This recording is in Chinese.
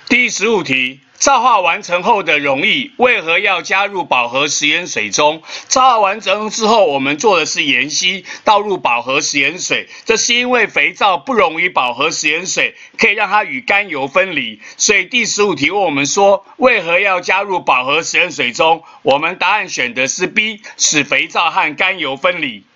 第15题，皂化完成后的溶液为何要加入饱和食盐水中？皂化完成之后，我们做的是盐析，倒入饱和食盐水。这是因为肥皂不溶于饱和食盐水，可以让它与甘油分离。所以第15题问我们说，为何要加入饱和食盐水中？我们答案选的是 B， 使肥皂和甘油分离。